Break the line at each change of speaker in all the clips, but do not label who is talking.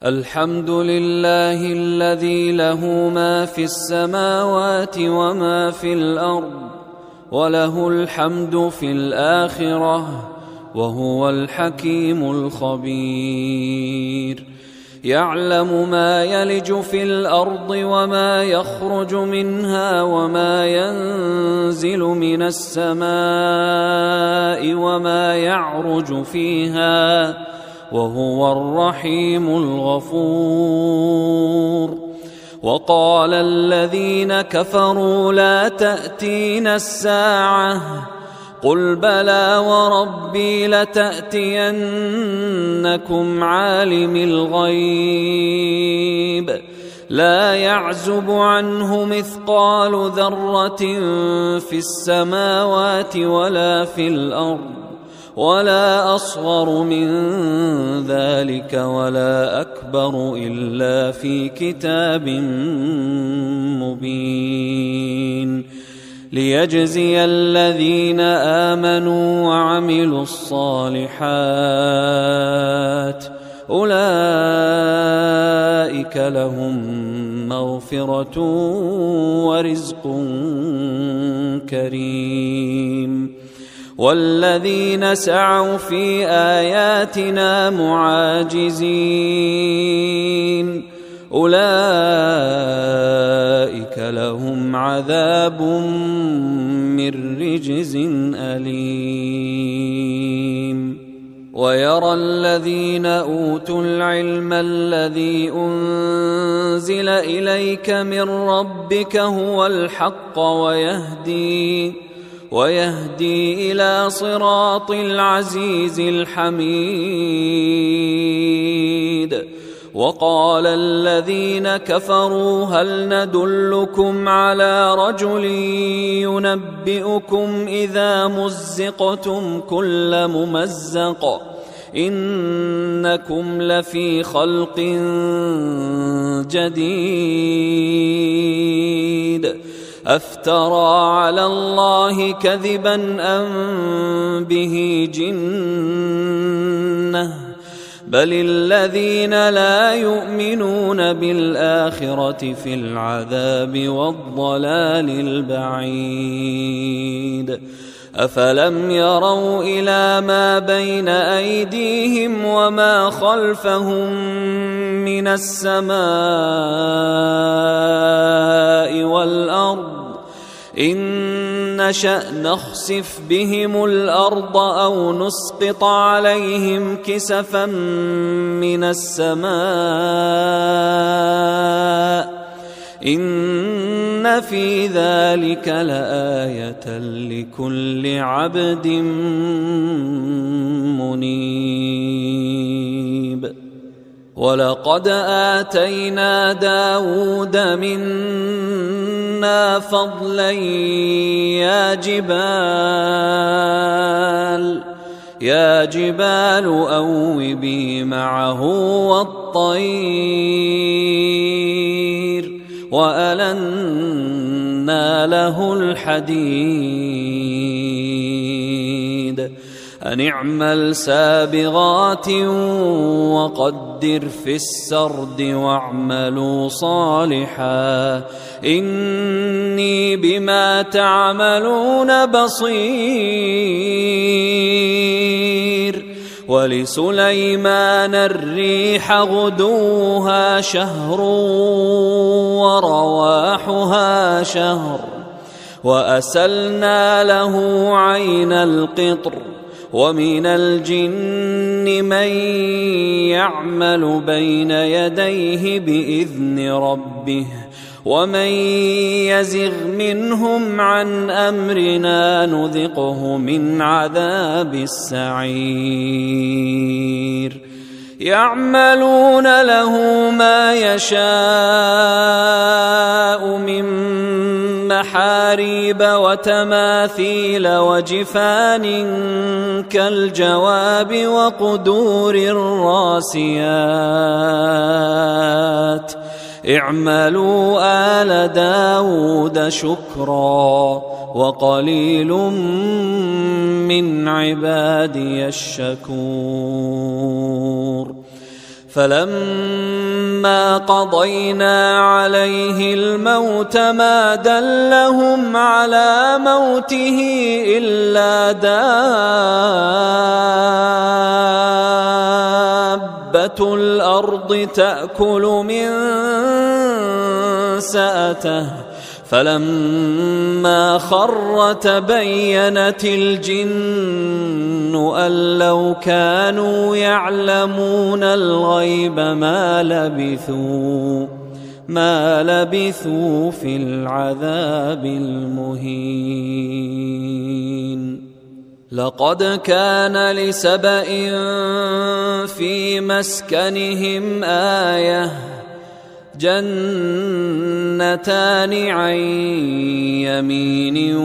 الحمد لله الذي له ما في السماوات وما في الأرض وله الحمد في الآخرة وهو الحكيم الخبير. يعلم ما يلج في الأرض وما يخرج منها وما ينزل من السماء وما يعرج فيها وهو الرحيم الغفور. وقال الذين كفروا لا تأتينا الساعة قل بلى وربي لتأتينكم عالم الغيب لا يعزب عنه مثقال ذرة في السماوات ولا في الأرض ولا أصغر من ذلك ولا أكبر إلا في كتاب مبين ليجزي الذين آمنوا وعملوا الصالحات أولئك لهم مغفرة ورزق كريم. والذين سعوا في آياتنا معاجزين أولئك لهم عذاب من رجز أليم. ويرى الذين أوتوا العلم الذي أنزل إليك من ربك هو الحق ويهدي إلى صراط العزيز الحميد. وقال الذين كفروا هل ندلكم على رجل ينبئكم إذا مزقتم كل ممزق إنكم لفي خلق جديد أفترى على الله كذبا أم به جنة بل الذين لا يؤمنون بالآخرة في العذاب والضلال البعيد. أفلم يروا إلى ما بين أيديهم وما خلفهم من السماء والأرض إن نشأ نخسف بهم الأرض أو نسقط عليهم كسفا من السماء إن في ذلك لآية لكل عبد منيب. ولقد آتينا داود منا فضلا يا جبال أوبي معه والطير وألنا له الحديد أن اعمل سابغات وقدر في السرد واعملوا صالحا إني بما تعملون بصير. ولسليمان الريح غدوها شهر ورواحها شهر وأسلنا له عين القطر ومن الجن من يعمل بين يديه بإذن ربه ومن يزغ منهم عن أمرنا نذقه من عذاب السعير. يعملون له ما يشاء من محاريب وتماثيل وجفان كالجواب وقدور الراسيات اعملوا آل داود شكرا وقليل من عبادي الشكور. فلما قضينا عليه الموت ما دلهم على موته إلا دابة الأرض تأكل من سأته فلما خر تبينت الجن أن لو كانوا يعلمون الغيب ما لبثوا في العذاب المهين. لقد كان لسبإ في مسكنهم آية جنتان عن يمين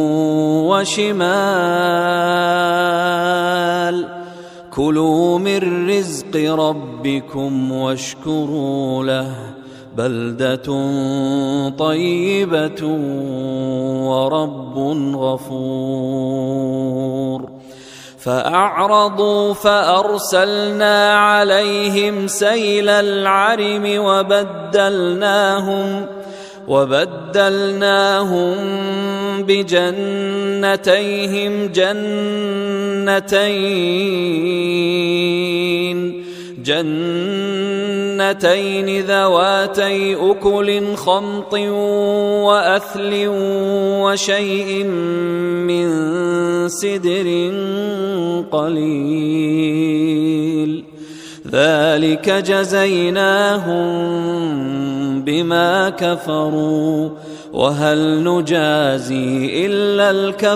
وشمال كلوا من رزق ربكم واشكروا له بلدة طيبة ورب غفور. فأعرضوا فأرسلنا عليهم سيل العرم وبدلناهم بجنتيهم جنتين ذواتي أكل خمط وأثل وشيء من سدر قليل ذلك جزيناهم بما كفروا وهل نجازي إلا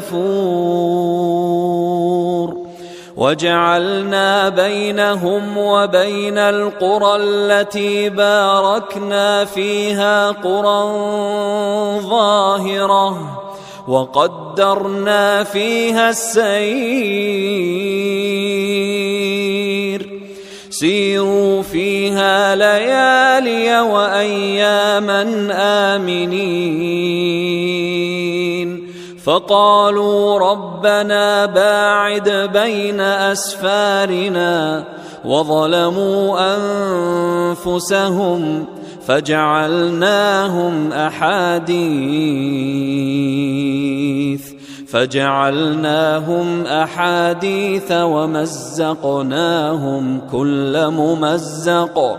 الكفور. وجعلنا بينهم وبين القرى التي باركنا فيها قرى ظاهرة وقدرنا فيها السير سيروا فيها ليالي وأياما آمنين. فقالوا ربنا باعد بين أسفارنا وظلموا أنفسهم فجعلناهم أحاديث ومزقناهم كل ممزق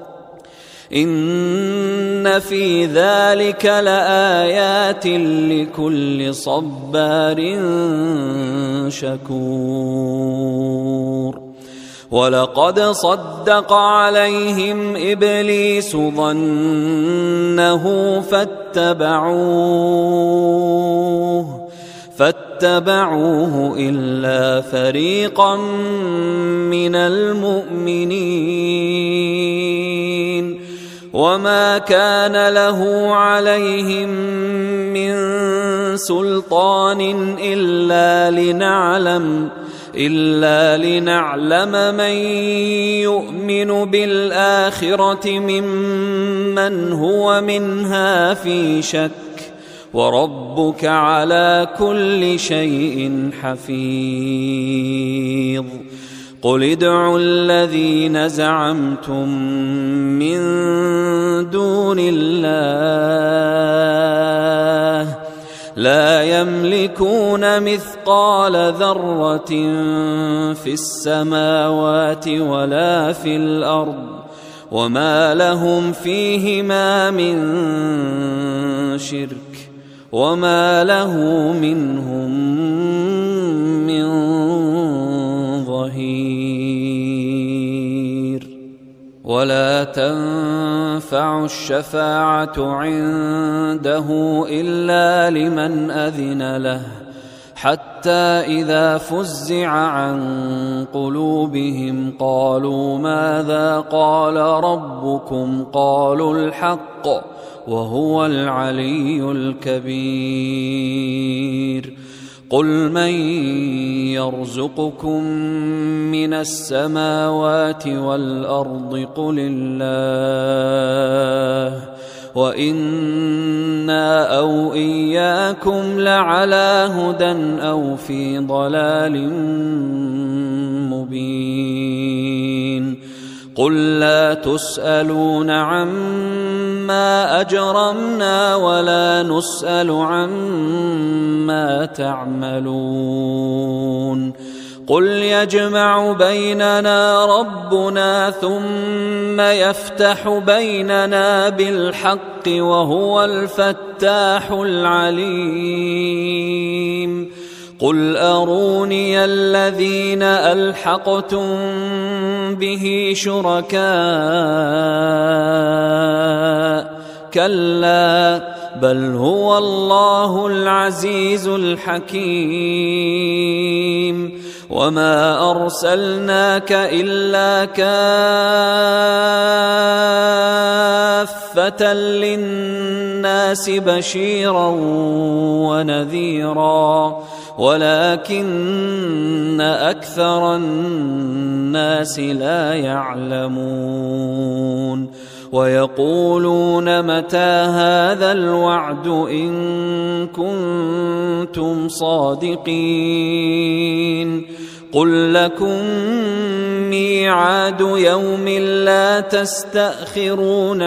إن في ذلك لآيات لكل صبار شكور. ولقد صدق عليهم إبليس ظنه فاتبعوه إلا فريقا من المؤمنين وما كان له عليهم من سلطان إلا لنعلم من يؤمن بالآخرة ممن هو منها في شك وربك على كل شيء حفيظ. قل ادعوا الذين زعمتم من دون الله لا يملكون مثقال ذرة في السماوات ولا في الأرض وما لهم فيهما من شرك وما له منهم من ظهير. ولا تنفع الشفاعة عنده إلا لمن أذن له حتى إذا فزع عن قلوبهم قالوا ماذا قال ربكم قالوا الحق وهو العلي الكبير. قل من يرزقكم من السماوات والأرض قل الله وإنا أو إياكم لعلى هدى أو في ضلال مبين. قل لا تسألون عما أجرمنا ولا نسأل عما تعملون قل يجمع بيننا ربنا ثم يفتح بيننا بالحق وهو الفتاح العليم قل أروني الذين ألحقتم به شركاء كلا بل هو الله العزيز الحكيم وما أرسلناك إلا كافة للناس بشيرا ونذيرا ولكن أكثر الناس لا يعلمون ويقولون متى هذا الوعد إن كنتم صادقين قل لكم ميعاد يوم لا تستأخرون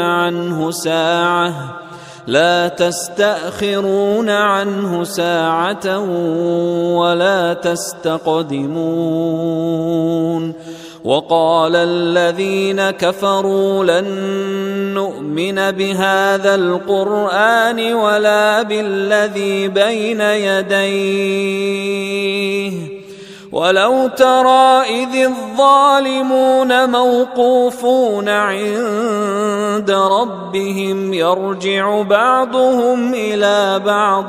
عنه ساعة ولا تستقدمون وقال الذين كفروا لن نؤمن بهذا القرآن ولا بالذي بين يديه ولو ترى إذ الظالمون موقوفون عند ربهم يرجع بعضهم إلى بعض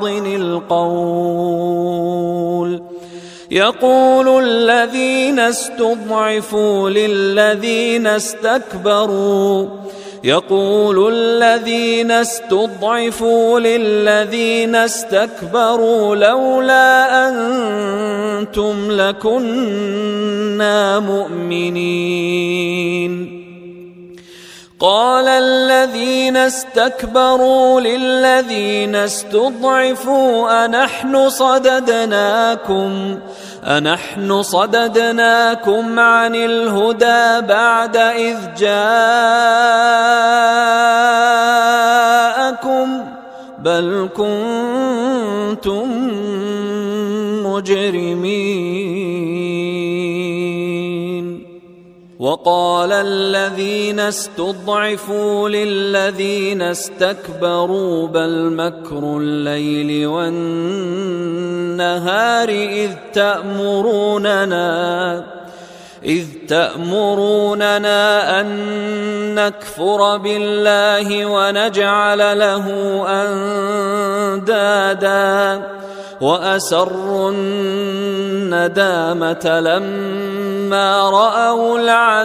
القول يقول الذين استضعفوا للذين استكبروا لولا أنتم لكنا مؤمنين قال الذين استكبروا للذين استضعفوا أنحن صددناكم عن الهدى بعد إذ جاءكم بل كنتم مجرمين وقال الذين استضعفوا للذين استكبروا بل مكر الليل والنهار إذ تأمروننا أن نكفر بالله ونجعل له أندادا وأسروا الندامة لما رأوا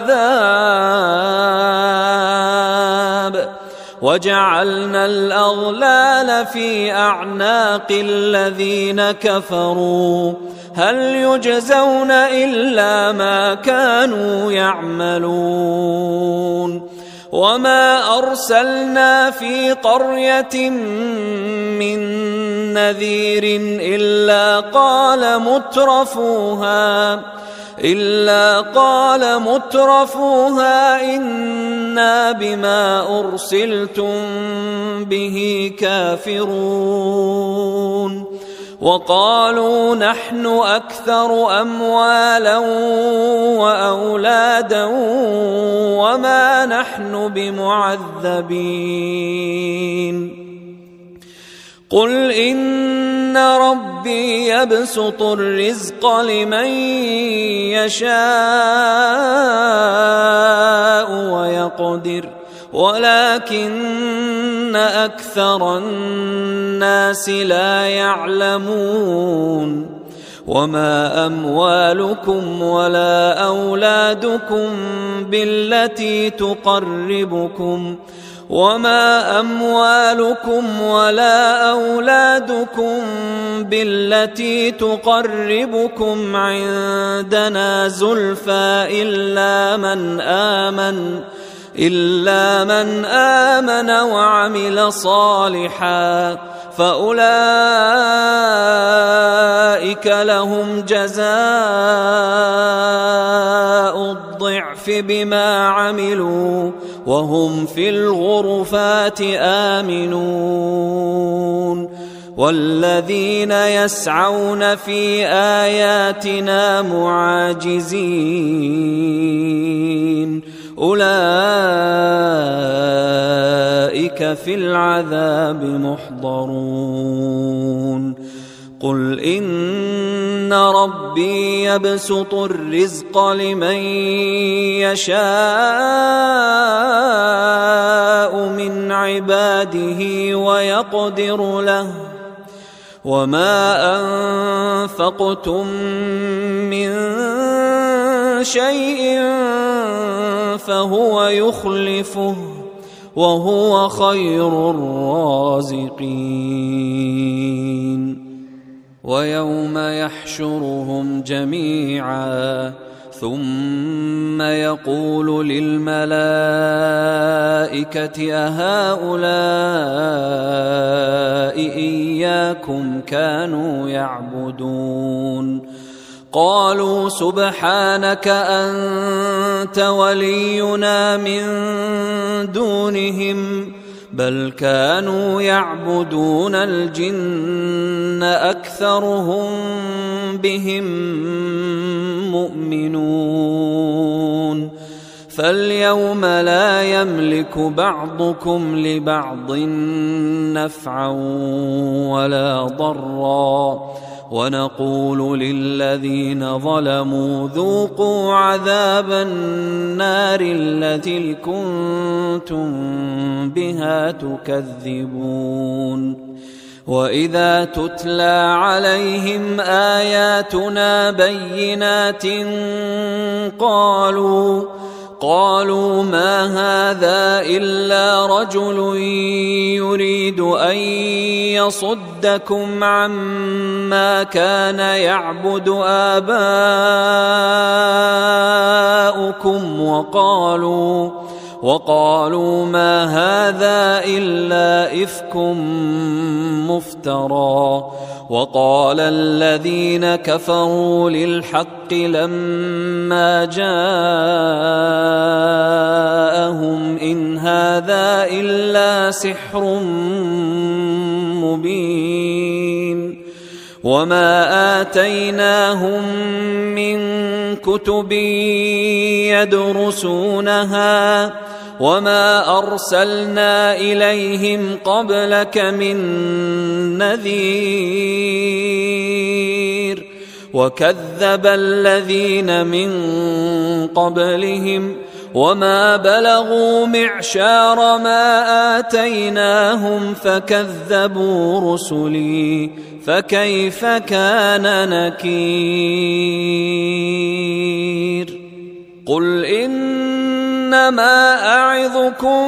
العذاب وجعلنا الأغلال في أعناق الذين كفروا هل يجزون إلا ما كانوا يعملون وما أرسلنا في قرية من نذير إلا قال مترفوها إنا بما أرسلتم به كافرون وقالوا نحن أكثر أموالا وأولادا وما نحن بمعذبين قل إن ربي يبسط الرزق لمن يشاء ويقدر ولكن أكثر الناس لا يعلمون وما أموالكم ولا أولادكم بالتي تقربكم عندنا زلفى إلا من آمن وعمل صالحا فأولئك لهم جزاء الضعف بما عملوا وهم في الغرفات آمنون والذين يسعون في آياتنا معاجزين أولئك في العذاب محضرون قل إن ربي يبسط الرزق لمن يشاء من عباده ويقدر له وما أنفقتم من شيء فهو يخلفه وهو خير الرازقين ويوم يحشرهم جميعا ثم يقول للملائكة أهؤلاء إياكم كانوا يعبدون قالوا سبحانك أنت ولينا من دونهم بل كانوا يعبدون الجن أكثرهم بهم مؤمنون فاليوم لا يملك بعضكم لبعض نفعا ولا ضرا ونقول للذين ظلموا ذوقوا عذاب النار التي كنتم بها تكذبون وإذا تتلى عليهم آياتنا بينات قالوا ما هذا إلا رجل يريد أن يصدكم عما كان يعبد آباؤكم وقالوا ما هذا إلا إفك مفترى وقال الذين كفروا للحق لما جاءهم إن هذا إلا سحر مبين وما آتيناهم من كتب يدرسونها وما أرسلنا إليهم قبلك من نذير وكذب الذين من قبلهم وما بلغوا معشار ما آتيناهم فكذبوا رسلي فكيف كان نكير قل إنما أعظكم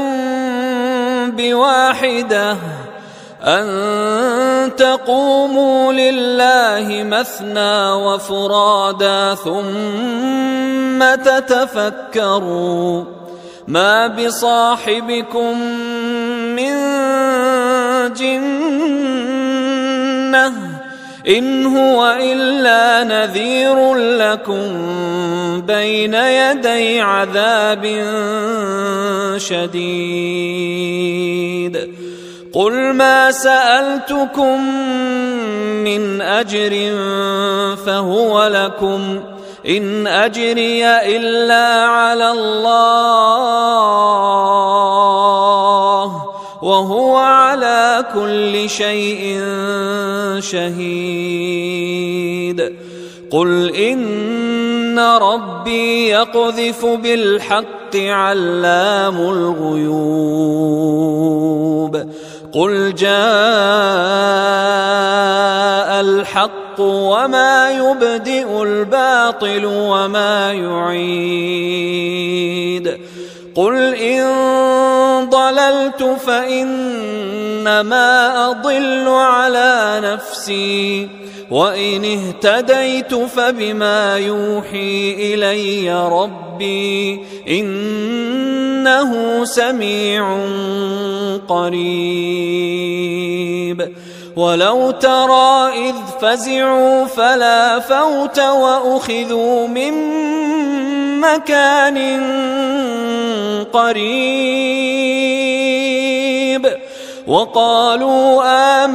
بواحدة أن تقوموا لله مثنى وفرادا ثم تتفكروا ما بصاحبكم من جنة إن هو إلا نذير لكم بين يدي عذاب شديد قل ما سألتكم من أجر فهو لكم إن أجري إلا على الله وهو على كل شيء شهيد قل إن ربي يقذف بالحق علام الغيوب قل جاء الحق وما يبدئ الباطل وما يعيد قل إن ضللت فإنما أضل على نفسي وإن اهتديت فبما يوحي إلي ربي إنه سميع قريب ولو ترى إذ فزعوا فلا فوت وأخذوا من مكان قريب وقالوا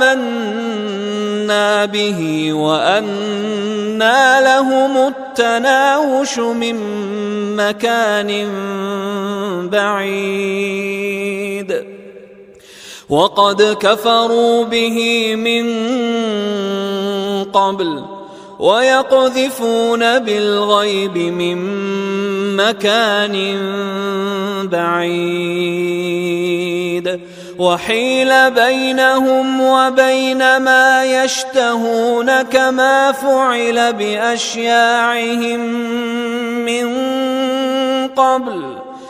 آمنا به وأنى لهم التناوش من مكان بعيد وقد كفروا به من قبل ويقذفون بالغيب من مكان بعيد وحيل بينهم وبين ما يشتهون كما فعل بأشياعهم من قبل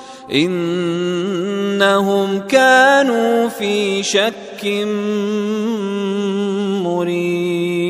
إنهم كانوا في شك مريب.